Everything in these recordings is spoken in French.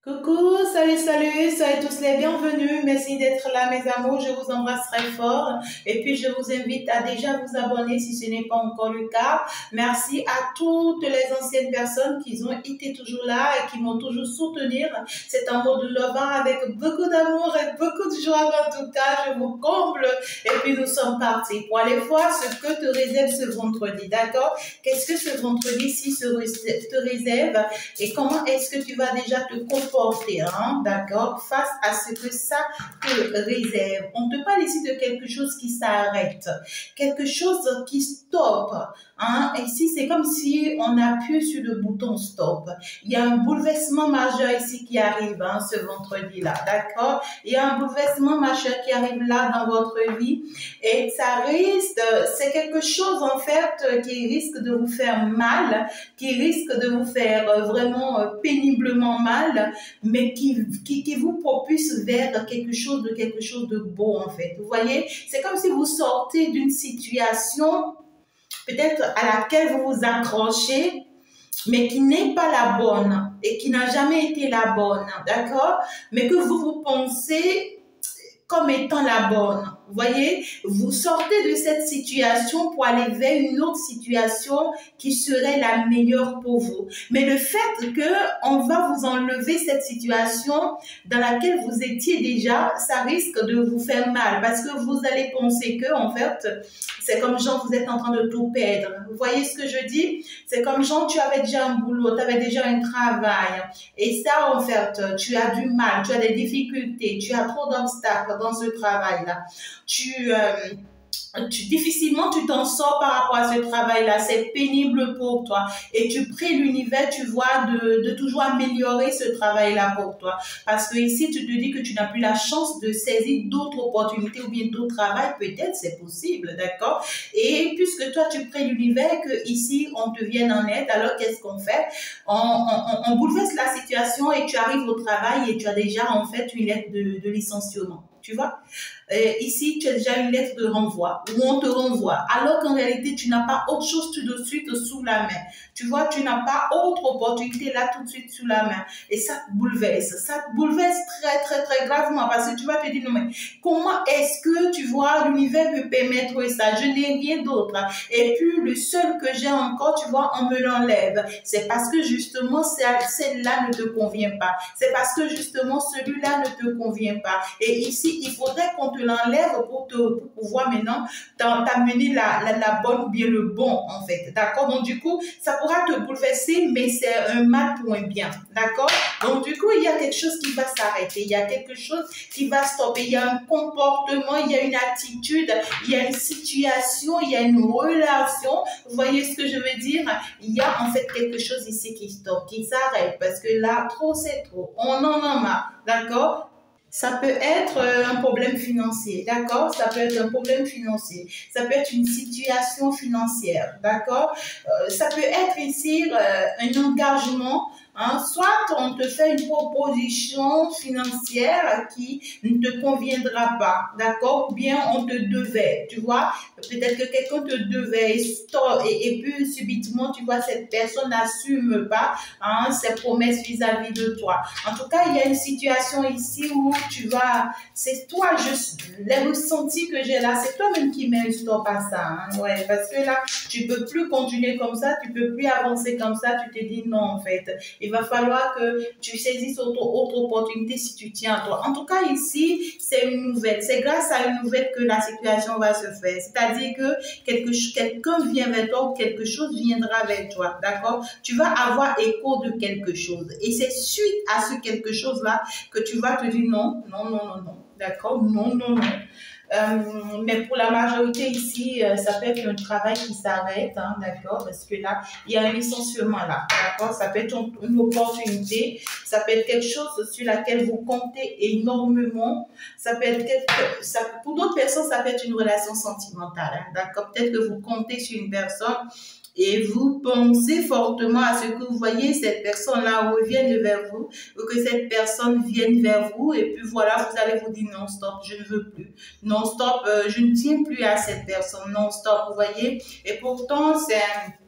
Coucou, soyez tous les bienvenus. Merci d'être là, mes amours. Je vous embrasse très fort. Et puis, je vous invite à déjà vous abonner si ce n'est pas encore le cas. Merci à toutes les anciennes personnes qui ont été toujours là et qui m'ont toujours soutenir. C'est un mot de love avec beaucoup d'amour et beaucoup de joie. En tout cas, je vous comble. Et puis, nous sommes partis pour aller voir ce que te réserve ce vendredi. D'accord? Qu'est-ce que ce vendredi-ci te réserve et comment est-ce que tu vas déjà te comporter, hein, d'accord, face à ce que ça te réserve. On te parle ici de quelque chose qui s'arrête, quelque chose qui stoppe. Hein. Ici, c'est comme si on appuie sur le bouton stop. Il y a un bouleversement majeur ici qui arrive, hein, ce vendredi-là, d'accord? Il y a un bouleversement majeur qui arrive là dans votre vie et ça risque, c'est quelque chose en fait qui risque de vous faire mal, qui risque de vous faire vraiment péniblement mal, mais qui vous propulse vers quelque chose de beau en fait. Vous voyez, c'est comme si vous sortez d'une situation peut-être à laquelle vous vous accrochez, mais qui n'est pas la bonne et qui n'a jamais été la bonne, d'accord? Mais que vous pensez comme étant la bonne. Vous voyez, vous sortez de cette situation pour aller vers une autre situation qui serait la meilleure pour vous. Mais le fait que on va vous enlever cette situation dans laquelle vous étiez déjà, ça risque de vous faire mal parce que vous allez penser que, en fait, c'est comme genre vous êtes en train de tout perdre. Vous voyez ce que je dis? C'est comme genre tu avais déjà un boulot, tu avais déjà un travail et ça, en fait, tu as du mal, tu as des difficultés, tu as trop d'obstacles dans ce travail-là. Difficilement tu t'en sors par rapport à ce travail-là, c'est pénible pour toi et tu pries l'univers, tu vois, de toujours améliorer ce travail-là pour toi parce que ici tu te dis que tu n'as plus la chance de saisir d'autres opportunités ou bien d'autres travails, peut-être c'est possible, d'accord? Et puisque toi tu pries l'univers que ici on te vienne en aide, alors qu'est-ce qu'on fait? On bouleverse la situation et tu arrives au travail et tu as déjà en fait une lettre de licenciement, tu vois? Ici, tu as déjà une lettre de renvoi où on te renvoie, alors qu'en réalité, tu n'as pas autre chose tout de suite sous la main. Tu vois, tu n'as pas autre opportunité là tout de suite sous la main. Et ça te bouleverse très, très, très gravement parce que tu vas te dire, non, mais comment est-ce que, tu vois, l'univers peut permettre ça? Je n'ai rien d'autre. Et puis, le seul que j'ai encore, tu vois, on me l'enlève. C'est parce que justement, celle-là ne te convient pas. C'est parce que justement, celui-là ne te convient pas. Et ici, il faudrait qu'on te l'enlève pour pouvoir maintenant t'amener la bonne ou bien le bon en fait, d'accord? Donc du coup, ça pourra te bouleverser, mais c'est un mal pour un bien, d'accord? Donc du coup, il y a quelque chose qui va s'arrêter, il y a quelque chose qui va stopper, il y a un comportement, il y a une attitude, il y a une situation, il y a une relation, vous voyez ce que je veux dire? Il y a en fait quelque chose ici qui stoppe, qui s'arrête, parce que là, trop c'est trop, on en a marre, d'accord? Ça peut être un problème financier, d'accord? Ça peut être un problème financier. Ça peut être une situation financière, d'accord? Ça peut être ici un engagement. Hein? Soit on te fait une proposition financière qui ne te conviendra pas, d'accord? Ou bien on te devait, tu vois? Peut-être que quelqu'un te devait et puis subitement, tu vois, cette personne n'assume pas hein, ses promesses vis-à-vis de toi. En tout cas, il y a une situation ici où tu vas, c'est toi, les ressentis que j'ai là, c'est toi-même qui mets un stop à ça. Hein, ouais, parce que là, tu peux plus continuer comme ça, tu peux plus avancer comme ça, tu te dis non, en fait. Il va falloir que tu saisisses autre opportunité si tu tiens à toi. En tout cas, ici, c'est une nouvelle. C'est grâce à une nouvelle que la situation va se faire. C'est-à-dire que quelqu'un vient vers toi ou quelque chose viendra vers toi, d'accord? Tu vas avoir écho de quelque chose. Et c'est suite à ce quelque chose-là que tu vas te dire non, non, non, non, non. D'accord? Non, non, non. Mais pour la majorité ici, ça peut être un travail qui s'arrête, hein, d'accord? Parce que là, il y a un licenciement là, d'accord? Ça peut être une opportunité, ça peut être quelque chose sur laquelle vous comptez énormément. Ça peut être pour d'autres personnes, ça peut être une relation sentimentale, hein, d'accord? Peut-être que vous comptez sur une personne et vous pensez fortement à ce que vous voyez cette personne-là revienne vers vous ou que cette personne vienne vers vous et puis voilà, vous allez vous dire non, stop, je ne veux plus. Non, stop, je ne tiens plus à cette personne. Non, stop, vous voyez. Et pourtant,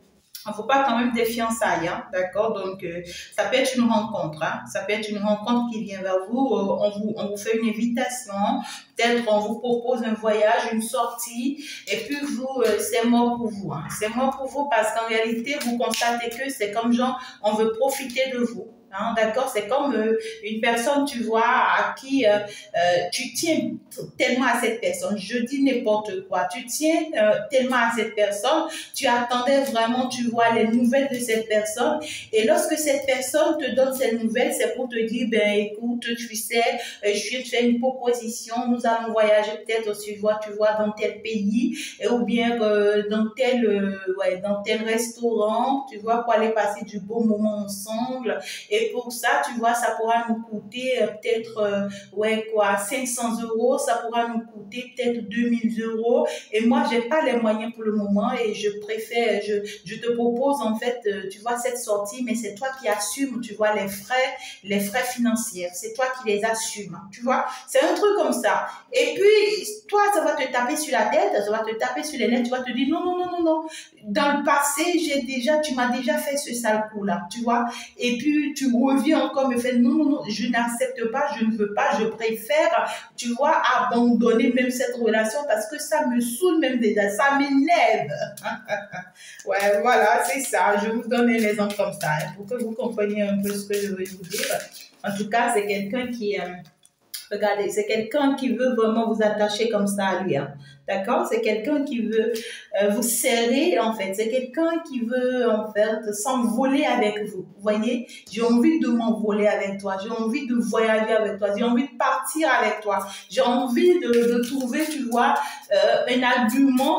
il ne faut pas quand même des fiançailles, hein, d'accord? Donc, ça peut être une rencontre, hein, ça peut être une rencontre qui vient vers vous, on vous fait une invitation, peut-être on vous propose un voyage, une sortie, et puis vous, c'est mort pour vous, hein. C'est mort pour vous parce qu'en réalité, vous constatez que c'est comme genre, on veut profiter de vous. Hein, d'accord, c'est comme une personne, tu vois, à qui tu tiens tellement à cette personne. Je dis n'importe quoi. Tu tiens tellement à cette personne. Tu attendais vraiment, tu vois, les nouvelles de cette personne. Et lorsque cette personne te donne ces nouvelles, c'est pour te dire, ben écoute, tu sais, je vais te faire une proposition. Nous allons voyager peut-être, tu vois, dans tel pays, ou bien dans tel restaurant, tu vois, pour aller passer du beau moment ensemble. Et pour ça, tu vois, ça pourra nous coûter peut-être, 500 euros, ça pourra nous coûter peut-être 2000 euros. Et moi, j'ai pas les moyens pour le moment et je préfère, je te propose en fait, tu vois, cette sortie, mais c'est toi qui assumes, tu vois, les frais financiers. C'est toi qui les assumes, tu vois. C'est un truc comme ça. Et puis, toi, ça va te taper sur la tête, ça va te taper sur les lèvres, tu vas te dire non, non, non, non, non. Dans le passé, tu m'as déjà fait ce sale coup-là, tu vois. Et puis, tu reviens encore me faire non, non, non, je n'accepte pas, je ne veux pas, je préfère, tu vois, abandonner même cette relation parce que ça me saoule même déjà, ça m'énerve. Ouais, voilà, c'est ça. Je vous donne un exemple comme ça, hein, pour que vous compreniez un peu ce que je veux vous dire. En tout cas, c'est quelqu'un qui, regardez, c'est quelqu'un qui veut vraiment vous attacher comme ça à lui, hein. D'accord? C'est quelqu'un qui veut vous serrer, en fait. C'est quelqu'un qui veut, en fait, s'envoler avec vous. Vous voyez? J'ai envie de m'envoler avec toi. J'ai envie de voyager avec toi. J'ai envie de partir avec toi. J'ai envie de trouver, tu vois, un argument,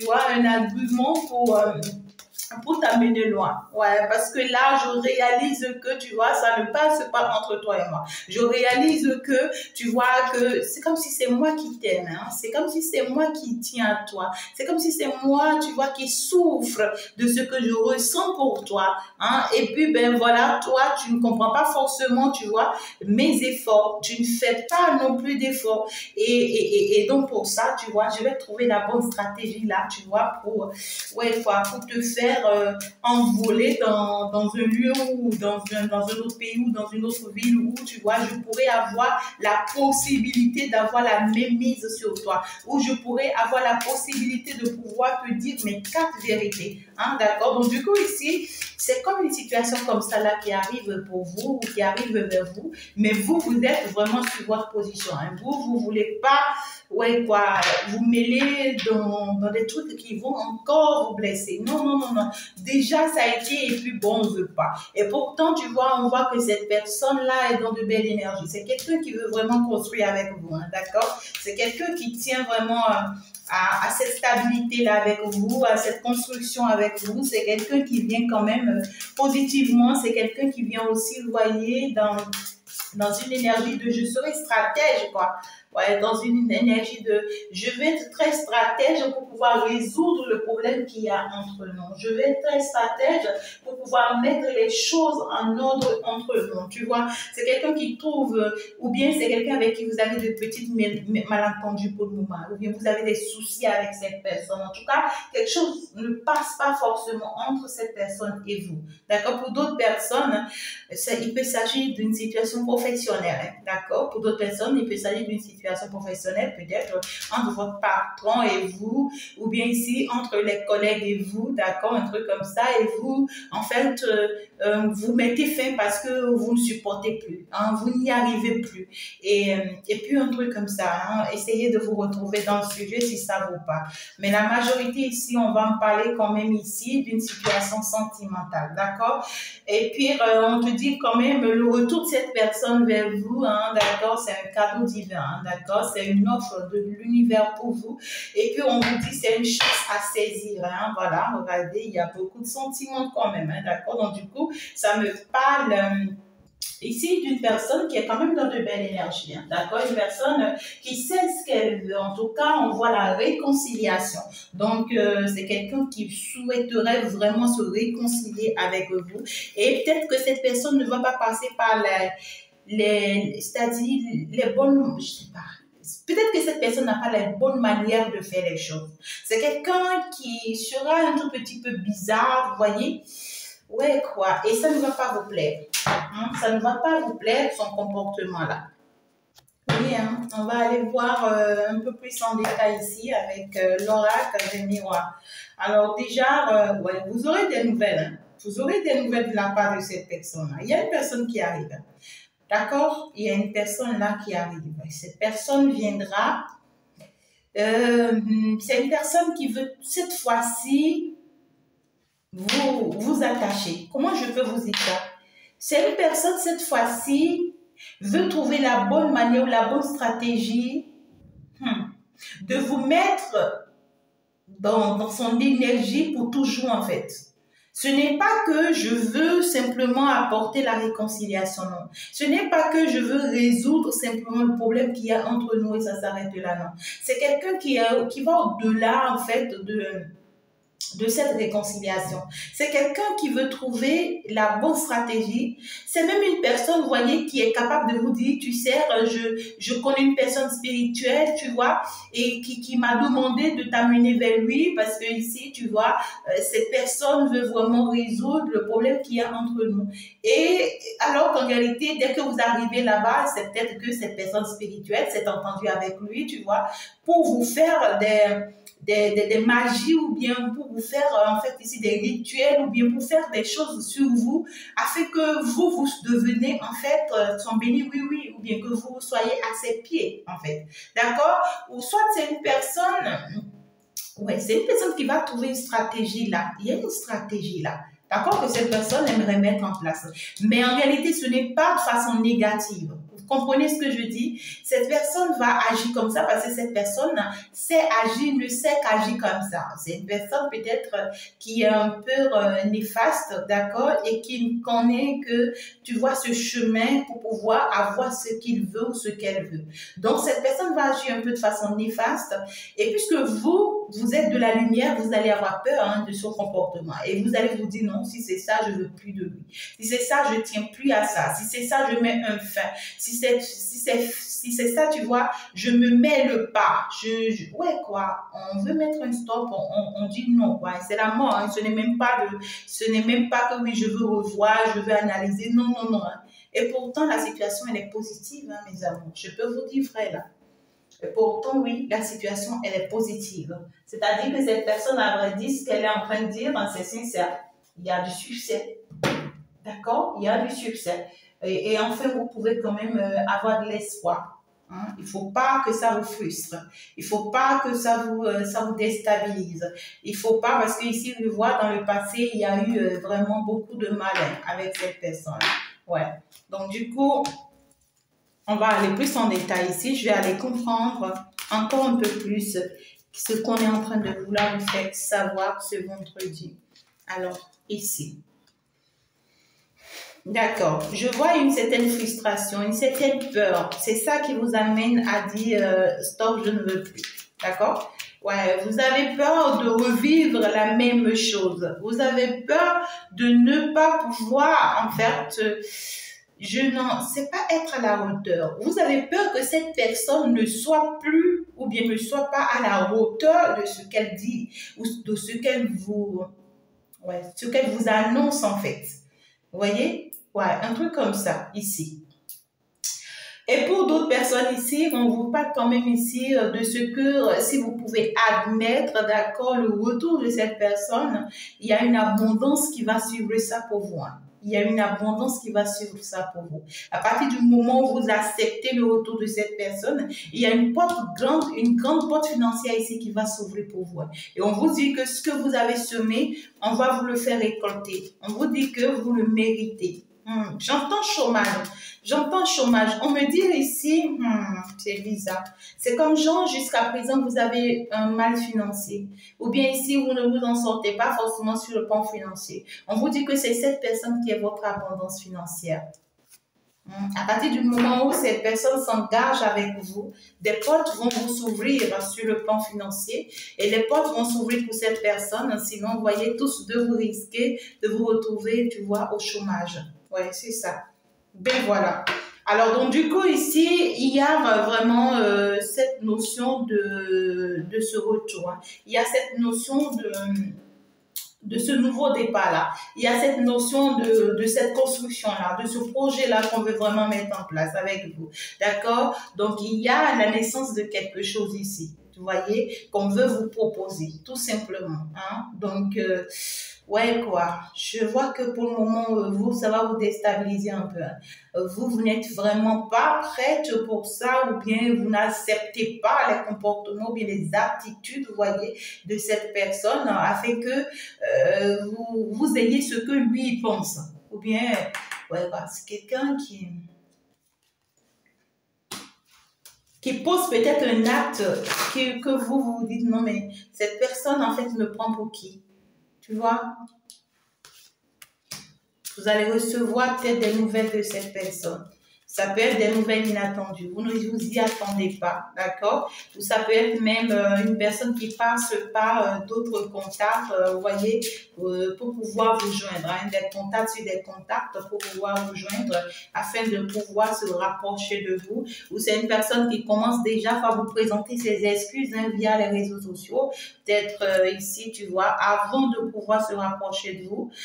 pour t'amener loin. Ouais, parce que là, je réalise que, tu vois, ça ne passe pas entre toi et moi. Je réalise que, tu vois, que c'est comme si c'est moi qui t'aime, hein. C'est comme si c'est moi qui tiens à toi. C'est comme si c'est moi, tu vois, qui souffre de ce que je ressens pour toi, hein. Et puis, ben voilà, toi, tu ne comprends pas forcément, tu vois, mes efforts. Tu ne fais pas non plus d'efforts. Et donc, pour ça, tu vois, je vais trouver la bonne stratégie là, tu vois, pour te faire envoler dans un lieu ou dans un autre pays ou dans une autre ville où, tu vois, je pourrais avoir la possibilité d'avoir la même mise sur toi, où je pourrais avoir la possibilité de pouvoir te dire mes quatre vérités. Hein, d'accord? Donc, du coup, ici, c'est comme une situation comme ça là qui arrive pour vous ou qui arrive vers vous, mais vous êtes vraiment sur votre position. Hein. Vous voulez pas, vous mêler dans des trucs qui vont encore vous blesser. Non, non, non, non. Déjà, ça a été et puis bon, on ne veut pas. Et pourtant, tu vois, on voit que cette personne-là est dans de belles énergies. C'est quelqu'un qui veut vraiment construire avec vous, hein, d'accord? C'est quelqu'un qui tient vraiment à cette stabilité-là avec vous, à cette construction avec vous. C'est quelqu'un qui vient quand même positivement. C'est quelqu'un qui vient aussi, vous voyez, dans une énergie de je serai stratège, quoi. Ouais, dans une énergie de je vais être très stratège pour pouvoir résoudre le problème qu'il y a entre nous. Je vais être très stratège pour pouvoir mettre les choses en ordre entre nous. Tu vois, c'est quelqu'un qui trouve, ou bien c'est quelqu'un avec qui vous avez de petites malentendus pour le moment, ou bien vous avez des soucis avec cette personne. En tout cas, quelque chose ne passe pas forcément entre cette personne et vous. D'accord? Pour d'autres personnes, il peut s'agir d'une situation professionnelle. Hein, d'accord? Pour d'autres personnes, il peut s'agir d'une situation professionnelle, peut-être entre votre patron et vous, ou bien ici entre les collègues et vous, d'accord, un truc comme ça, et vous, en fait, vous mettez fin parce que vous ne supportez plus, hein, vous n'y arrivez plus. Et puis un truc comme ça, hein, essayez de vous retrouver dans le sujet si ça vaut pas. Mais la majorité ici, on va en parler quand même ici d'une situation sentimentale, d'accord? Et puis, on te dit quand même le retour de cette personne vers vous, hein, d'accord, c'est un cadeau divin, hein, d'accord, c'est une offre de l'univers pour vous. Et puis, on vous dit c'est une chance à saisir, hein, voilà, regardez, il y a beaucoup de sentiments quand même, hein, d'accord. Donc, du coup, ça me parle ici d'une personne qui est quand même dans de belles énergies, hein, d'accord, une personne qui sait ce qu'elle veut. En tout cas, on voit la réconciliation. Donc, c'est quelqu'un qui souhaiterait vraiment se réconcilier avec vous. Et peut-être que cette personne ne va pas passer par c'est-à-dire les bonnes, je sais pas, peut-être que cette personne n'a pas la bonne manière de faire les choses. C'est quelqu'un qui sera un tout petit peu bizarre, vous voyez. Ouais, quoi. Et ça ne va pas vous plaire. Hein? Ça ne va pas vous plaire, son comportement-là. Oui, hein, on va aller voir un peu plus en détail ici avec l'oracle des miroirs. Alors déjà, ouais, vous aurez des nouvelles. Hein. Vous aurez des nouvelles de la part de cette personne-là. Il y a une personne qui arrive. Hein. D'accord? Il y a une personne là qui arrive. Cette personne viendra. C'est une personne qui veut cette fois-ci vous attacher. Comment je peux vous dire ça? C'est une personne cette fois-ci veut trouver la bonne manière ou la bonne stratégie de vous mettre dans son énergie pour toujours en fait. Ce n'est pas que je veux simplement apporter la réconciliation, non. Ce n'est pas que je veux résoudre simplement le problème qu'il y a entre nous et ça s'arrête là, non. C'est quelqu'un qui va au-delà en fait de cette réconciliation. C'est quelqu'un qui veut trouver la bonne stratégie. C'est même une personne, vous voyez, qui est capable de vous dire, tu sais, je connais une personne spirituelle, tu vois, et qui m'a demandé de t'amener vers lui parce que ici, tu vois, cette personne veut vraiment résoudre le problème qu'il y a entre nous. Et alors qu'en réalité, dès que vous arrivez là-bas, c'est peut-être que cette personne spirituelle s'est entendue avec lui, tu vois, pour vous faire des magies ou bien pour vous faire en fait ici des rituels ou bien pour faire des choses sur vous afin que vous devenez en fait son béni oui ou bien que vous soyez à ses pieds en fait, d'accord, ou soit c'est une personne, ouais, c'est une personne qui va trouver une stratégie là, il y a une stratégie là, d'accord, que cette personne aimerait mettre en place, mais en réalité ce n'est pas de façon négative. Vous comprenez ce que je dis? Cette personne va agir comme ça parce que cette personne sait agir, ne sait qu'agir comme ça. C'est une personne peut-être qui est un peu néfaste, d'accord, et qui ne connaît que, tu vois, ce chemin pour pouvoir avoir ce qu'il veut ou ce qu'elle veut. Donc, cette personne va agir un peu de façon néfaste. Et puisque vous êtes de la lumière, vous allez avoir peur de son comportement. Et vous allez vous dire, non, si c'est ça, je veux plus de lui. Si c'est ça, je tiens plus à ça. Si c'est ça, je mets un fin. Si c'est ça, tu vois, je me mets le pas. Ouais, quoi, on veut mettre un stop, on dit non, quoi. C'est la mort, hein. Ce n'est même pas que oui, je veux revoir, je veux analyser. Non, non, non. Hein. Et pourtant, la situation, elle est positive, hein, mes amours. Je peux vous dire vrai, là. Et pourtant, oui, la situation, elle est positive. C'est-à-dire que cette personne a vrai dit ce qu'elle est en train de dire, c'est sincère. Il y a du succès. D'accord? Il y a du succès. Et enfin, vous pouvez quand même avoir de l'espoir. Hein? Il ne faut pas que ça vous frustre. Il ne faut pas que ça vous déstabilise. Il ne faut pas, parce qu'ici, je vois dans le passé, il y a eu vraiment beaucoup de malin avec cette personne. Ouais. Donc, du coup, on va aller plus en détail ici. Je vais aller comprendre encore un peu plus ce qu'on est en train de vouloir vous faire savoir ce vendredi. Alors, ici. D'accord. Je vois une certaine frustration, une certaine peur. C'est ça qui vous amène à dire stop, je ne veux plus. D'accord? Ouais, vous avez peur de revivre la même chose. Vous avez peur de ne pas pouvoir, en fait, c'est pas être à la hauteur. Vous avez peur que cette personne ne soit plus ou bien ne soit pas à la hauteur de ce qu'elle dit ou de ce qu'elle vous annonce en fait. Vous voyez? Ouais, un truc comme ça, ici. Et pour d'autres personnes ici, on vous parle quand même ici de ce que, si vous pouvez admettre, d'accord, le retour de cette personne, il y a une abondance qui va suivre ça pour vous. Hein. Il y a une abondance qui va suivre ça pour vous. À partir du moment où vous acceptez le retour de cette personne, il y a une grande porte financière ici qui va s'ouvrir pour vous. Et on vous dit que ce que vous avez semé, on va vous le faire récolter. On vous dit que vous le méritez. J'entends chômage. On me dit ici, c'est bizarre. C'est comme genre, jusqu'à présent, vous avez un mal financier. Ou bien ici, vous ne vous en sortez pas forcément sur le plan financier. On vous dit que c'est cette personne qui est votre abondance financière. À partir du moment où cette personne s'engage avec vous, des portes vont vous s'ouvrir sur le plan financier et les portes vont s'ouvrir pour cette personne. Sinon, vous voyez, tous deux vous risquez de vous retrouver, tu vois, au chômage. Ouais, c'est ça. Ben voilà. Alors, donc, du coup, ici, il y a vraiment cette notion de ce retour, hein. Il y a cette notion de ce nouveau départ-là. Il y a cette notion de cette construction-là, de ce projet-là qu'on veut vraiment mettre en place avec vous. D'accord? Donc, il y a la naissance de quelque chose ici. Vous voyez, qu'on veut vous proposer, tout simplement. Hein? Donc, ouais, quoi. Je vois que pour le moment, vous, ça va vous déstabiliser un peu. Hein. Vous n'êtes vraiment pas prête pour ça, ou bien vous n'acceptez pas les comportements, ou bien les attitudes, vous voyez, de cette personne, afin que vous ayez ce que lui pense. Ou bien, ouais, quoi, c'est quelqu'un qui pose peut-être un acte que vous vous dites, non, mais cette personne, en fait, me prend pour qui? Tu vois? Vous allez recevoir peut-être des nouvelles de cette personne. Ça peut être des nouvelles inattendues. Vous ne vous y attendez pas, d'accord? Ou ça peut être même une personne qui passe par d'autres contacts, vous voyez, pour pouvoir vous joindre. Hein, des contacts sur des contacts pour pouvoir vous joindre afin de pouvoir se rapprocher de vous. Ou c'est une personne qui commence déjà à vous présenter ses excuses hein, via les réseaux sociaux. Peut-être ici, tu vois, avant de pouvoir se rapprocher de vous.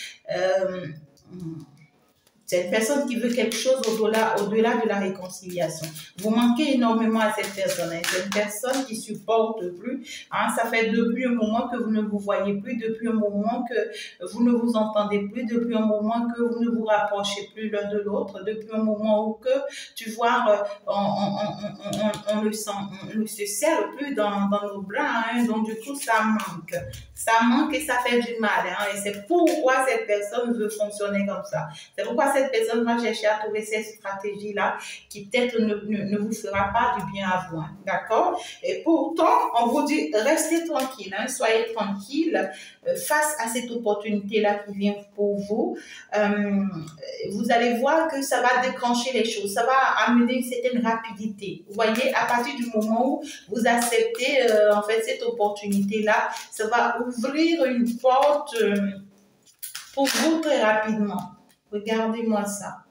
C'est une personne qui veut quelque chose au-delà de la réconciliation. Vous manquez énormément à cette personne. Hein. C'est une personne qui supporte plus. Hein. Ça fait depuis un moment que vous ne vous voyez plus, depuis un moment que vous ne vous entendez plus, depuis un moment que vous ne vous rapprochez plus l'un de l'autre, depuis un moment où que, tu vois, on ne se serre plus dans nos bras. Hein. Donc, du coup, ça manque. Ça manque et ça fait du mal. Hein. Et c'est pourquoi cette personne veut fonctionner comme ça. C'est pourquoi cette personne va chercher à trouver cette stratégie-là qui peut-être ne vous fera pas du bien à vous. Hein. D'accord? Et pourtant, on vous dit, restez tranquille, hein, soyez tranquille face à cette opportunité-là qui vient pour vous. Vous allez voir que ça va déclencher les choses, ça va amener une certaine rapidité. Vous voyez, à partir du moment où vous acceptez en fait cette opportunité-là, ça va ouvrir une porte pour vous très rapidement. Regardez-moi ça.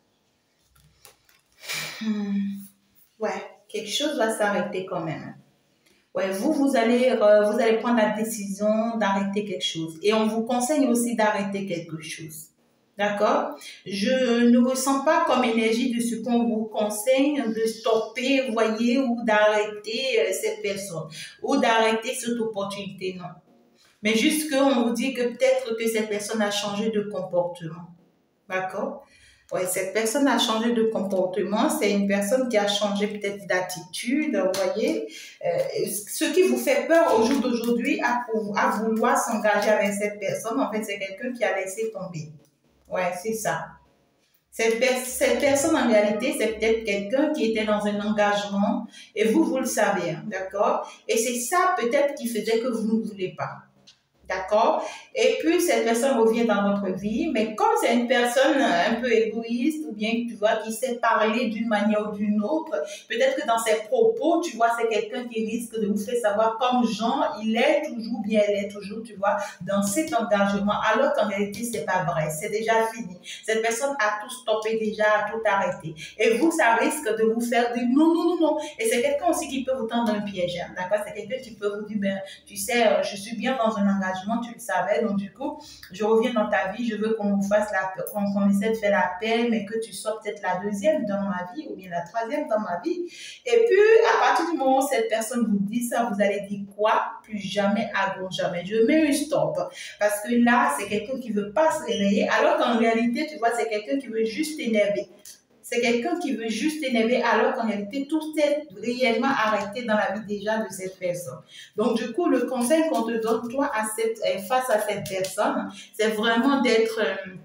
Ouais, quelque chose va s'arrêter quand même. Ouais, vous allez prendre la décision d'arrêter quelque chose. Et on vous conseille aussi d'arrêter quelque chose. D'accord? Je ne ressens pas comme énergie de ce qu'on vous conseille de stopper, vous voyez, ou d'arrêter cette personne, ou d'arrêter cette opportunité, non. Mais juste qu'on vous dit que peut-être que cette personne a changé de comportement. D'accord? Ouais, cette personne a changé de comportement. C'est une personne qui a changé peut-être d'attitude, vous voyez. Ce qui vous fait peur au jour d'aujourd'hui à vouloir s'engager avec cette personne, en fait, c'est quelqu'un qui a laissé tomber. Ouais, c'est ça. Cette personne, en réalité, c'est peut-être quelqu'un qui était dans un engagement et vous le savez, hein, d'accord? Et c'est ça peut-être qui faisait que vous ne voulez pas. D'accord? Et puis, cette personne revient dans votre vie, mais comme c'est une personne un peu égoïste ou bien, tu vois, qui sait parler d'une manière ou d'une autre, peut-être que dans ses propos, tu vois, c'est quelqu'un qui risque de vous faire savoir comme Jean, il est toujours, bien elle est toujours, tu vois, dans cet engagement, alors qu'en réalité, c'est pas vrai, c'est déjà fini. Cette personne a tout stoppé déjà, a tout arrêté. Et vous, ça risque de vous faire dire non, non, non, non. Et c'est quelqu'un aussi qui peut vous tendre un piège, hein, d'accord? C'est quelqu'un qui peut vous dire, ben, tu sais, je suis bien dans un engagement, tu le savais, donc du coup, je reviens dans ta vie, je veux qu'on fasse qu'on essaie de faire la paix, mais que tu sois peut-être la deuxième dans ma vie ou bien la troisième dans ma vie. Et puis, à partir du moment où cette personne vous dit ça, vous allez dire quoi? Plus jamais, avant jamais. Je mets un stop. Parce que là, c'est quelqu'un qui veut pas se réveiller, alors qu'en réalité, tu vois, c'est quelqu'un qui veut juste t'énerver. C'est quelqu'un qui veut juste t'énerver alors qu'en réalité, tout s'est réellement arrêté dans la vie déjà de cette personne. Donc, du coup, le conseil qu'on te donne, toi, face à cette personne, c'est vraiment d'être...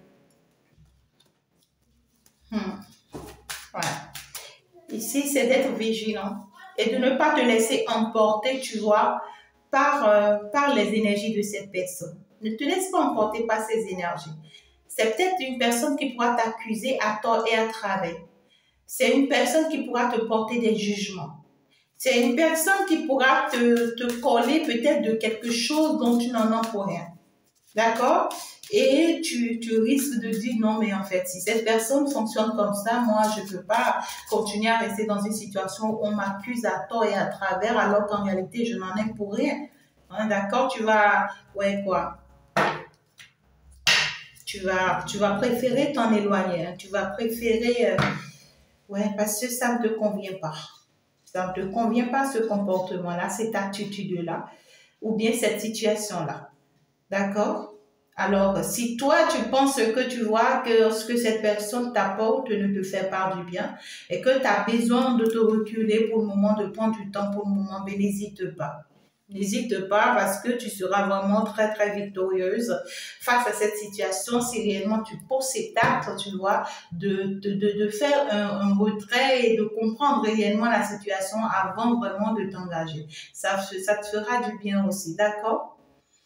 Ici, c'est d'être vigilant et de ne pas te laisser emporter, tu vois, par les énergies de cette personne. Ne te laisse pas emporter par ces énergies. C'est peut-être une personne qui pourra t'accuser à tort et à travers. C'est une personne qui pourra te porter des jugements. C'est une personne qui pourra te coller peut-être de quelque chose dont tu n'en as pour rien. D'accord? Et tu risques de dire non, mais en fait, si cette personne fonctionne comme ça, moi, je ne peux pas continuer à rester dans une situation où on m'accuse à tort et à travers, alors qu'en réalité, je n'en ai pour rien. Hein, d'accord? Ouais, quoi? Tu vas préférer t'en éloigner. Hein, tu vas préférer, ouais, parce que ça ne te convient pas. Ça ne te convient pas ce comportement-là, cette attitude-là, ou bien cette situation-là. D'accord? Alors, si toi, tu penses que tu vois que ce que cette personne t'apporte ne te fait pas du bien et que tu as besoin de te reculer pour le moment, de prendre du temps pour le moment, ben n'hésite pas. N'hésite pas parce que tu seras vraiment très, très victorieuse face à cette situation si réellement tu poses cet acte, tu vois, de faire un retrait et de comprendre réellement la situation avant vraiment de t'engager. Ça te fera du bien aussi, d'accord?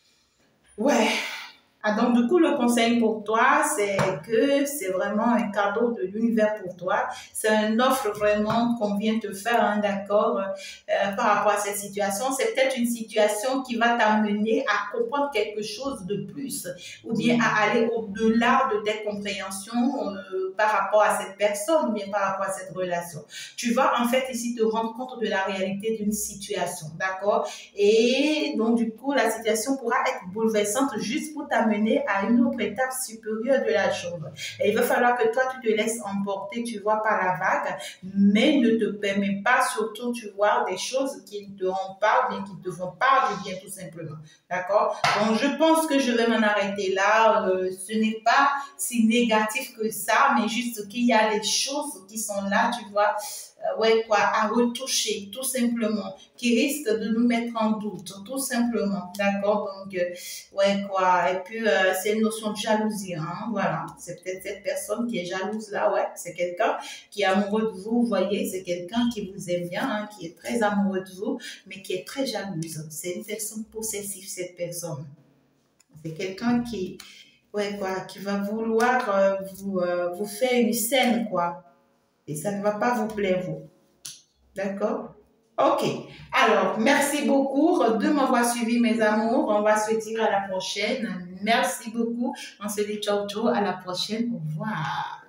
Ouais. Ah, donc, du coup, le conseil pour toi, c'est que c'est vraiment un cadeau de l'univers pour toi. C'est une offre vraiment qu'on vient te faire, hein, d'accord, par rapport à cette situation. C'est peut-être une situation qui va t'amener à comprendre quelque chose de plus ou bien à aller au-delà de tes compréhensions par rapport à cette personne ou bien par rapport à cette relation. Tu vas en fait ici te rendre compte de la réalité d'une situation, d'accord? Et donc, du coup, la situation pourra être bouleversante juste pour t'amener à une autre étape supérieure de la chose. Et il va falloir que toi, tu te laisses emporter, tu vois, par la vague, mais ne te permets pas, surtout, tu vois, des choses qui ne te rendent pas ou bien qui ne te font pas du bien, tout simplement. D'accord? Donc, je pense que je vais m'en arrêter là. Ce n'est pas si négatif que ça, mais juste qu'il y a des choses qui sont là, tu vois, ouais, quoi, à retoucher, tout simplement, qui risquent de nous mettre en doute, tout simplement, d'accord? Donc, ouais, quoi, et puis, c'est une notion de jalousie, hein, voilà, c'est peut-être cette personne qui est jalouse là, ouais, c'est quelqu'un qui est amoureux de vous, vous voyez, c'est quelqu'un qui vous aime bien, hein, qui est très amoureux de vous, mais qui est très jalouse, c'est une personne possessive, cette personne, c'est quelqu'un qui, ouais, quoi, qui va vouloir vous faire une scène, quoi, et ça ne va pas vous plaire, vous. D'accord? Ok. Alors, merci beaucoup de m'avoir suivi, mes amours. On va se dire à la prochaine. Merci beaucoup. On se dit ciao, ciao. À la prochaine. Au revoir.